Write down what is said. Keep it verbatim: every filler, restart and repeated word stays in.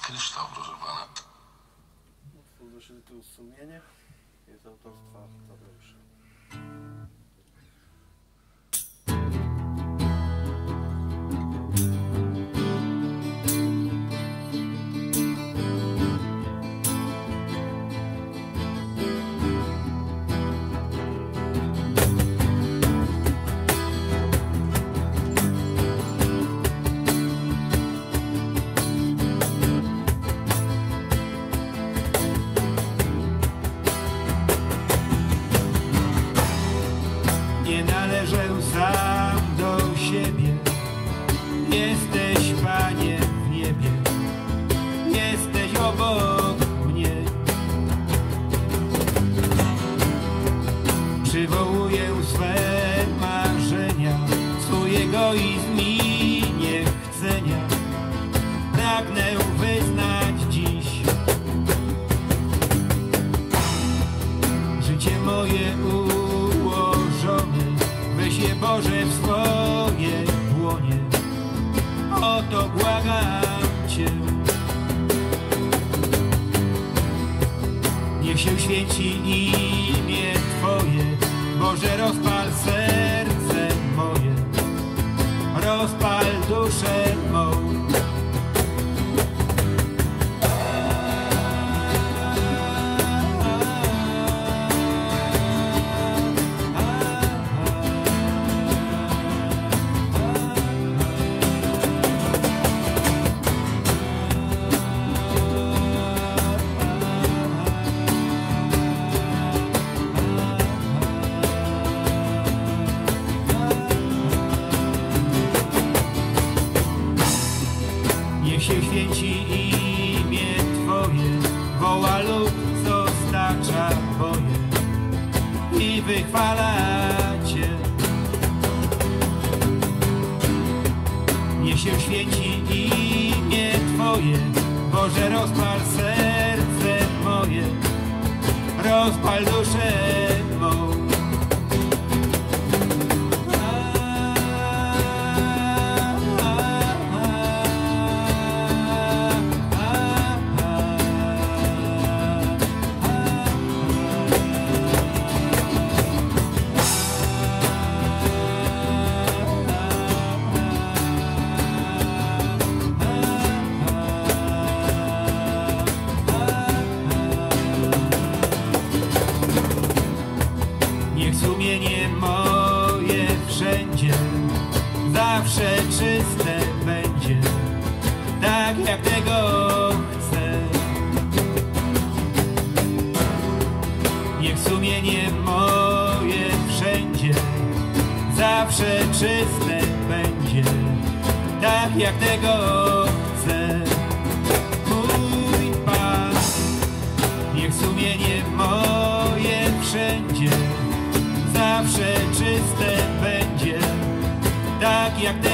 kryształ, proszę pana. Utwór do tytułu Sumienie jest autorstwa Tadeusza. Nie należę sam do siebie. Jesteś, Panie, w niebie. Jesteś obok mnie. Przywołuję swe marzenia, swój egoizm i niechcenia. Pragnę wyznać dziś życie moje ułożone. Weź je, Boże, w swoje dłonie. Oto błagam Cię. Niech się święci imię Twoje. Boże, rozpal serce moje, rozpal duszę mą. Niech się święci imię Twoje, woła lud, co stacza boje i wychwala Cię. Niech się święci imię Twoje, Boże, rozpal serce moje, rozpal duszę mą. Niech sumienie moje wszędzie zawsze czyste będzie, tak jak tego chcę. Niech sumienie moje wszędzie zawsze czyste będzie, tak jak tego chcę. Mój Pan, niech sumienie moje wszędzie zawsze czyste będzie, tak jak